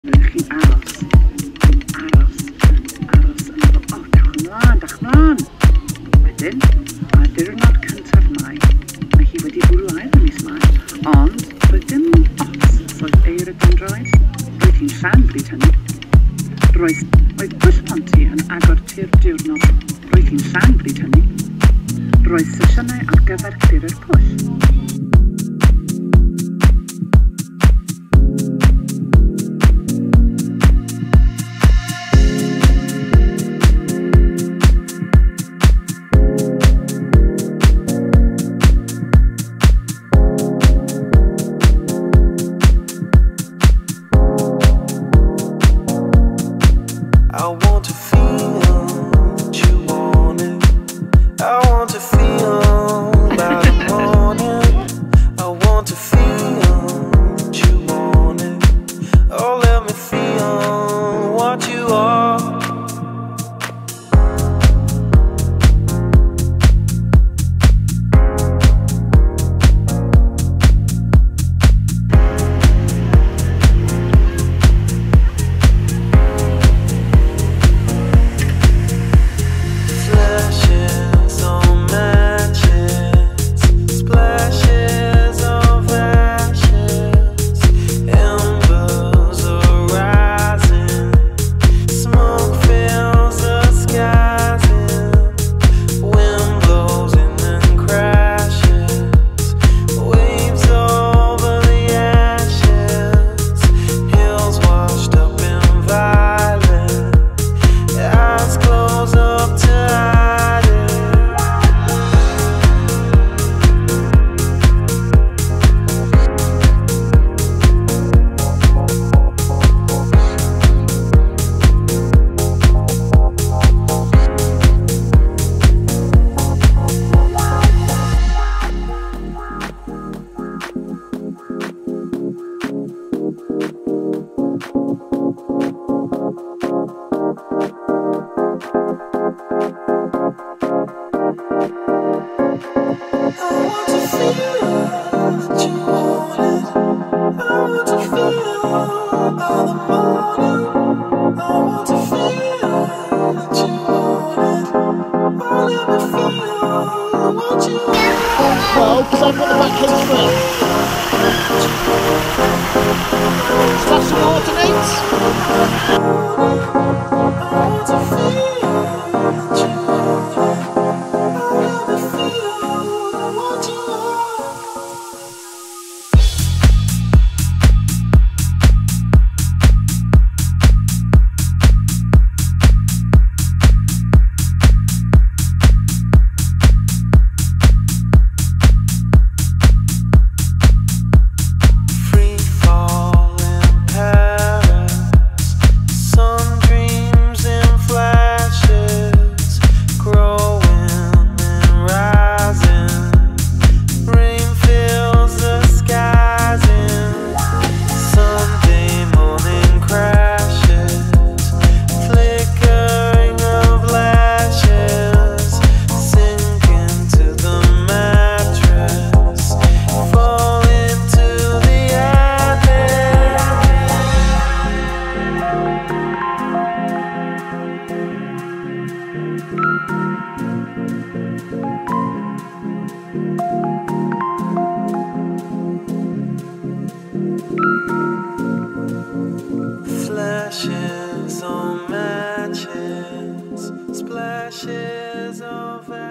Chi'n aros, aros yn meddwl, o, dach mlaen. Wedyn, ar diwrnod cyntaf Mai, mae hi wedi bwrw ail yn mis Mai, ond roedd dim ots oedd eir y dendroedd, roedd hi'n llawn bryd hynny. Roedd pwll Ponty yn agor tir diwrnod, roedd hi'n llawn bryd hynny. Roedd sesiynau ar gyfer clear yr pwll. I want to feel what you wanted. I want to feel by the morning. I want to feel what you wanted. Oh, let me feel what you are. Well, because I've got the back case free. Start some Flashes on matches, splashes of